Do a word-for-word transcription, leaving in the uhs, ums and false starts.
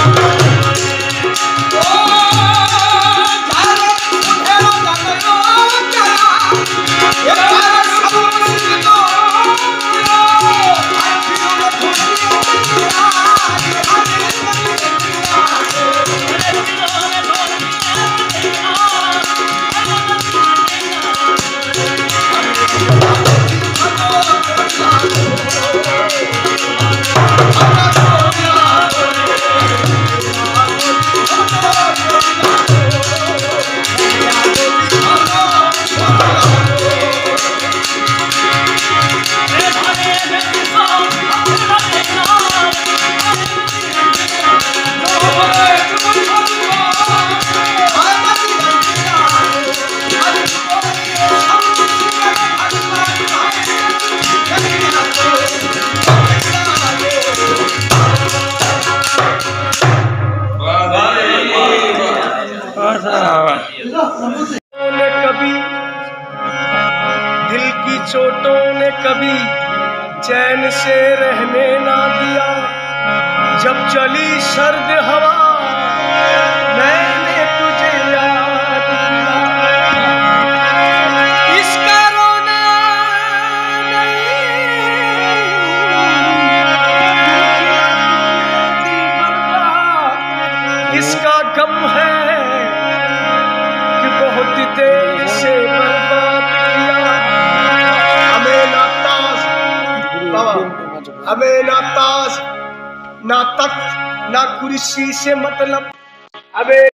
ने कभी दिल की चोटों ने कभी चैन से रहने ना दिया। जब चली सर्द हवा मैंने तुझे याद किया। इसका रोना नहीं इसका गम है बहुत देर से बर्बाद किया। हमें ना ताज बाबा हमें ना ताज ना तख्त ना कुर्सी से मतलब हमें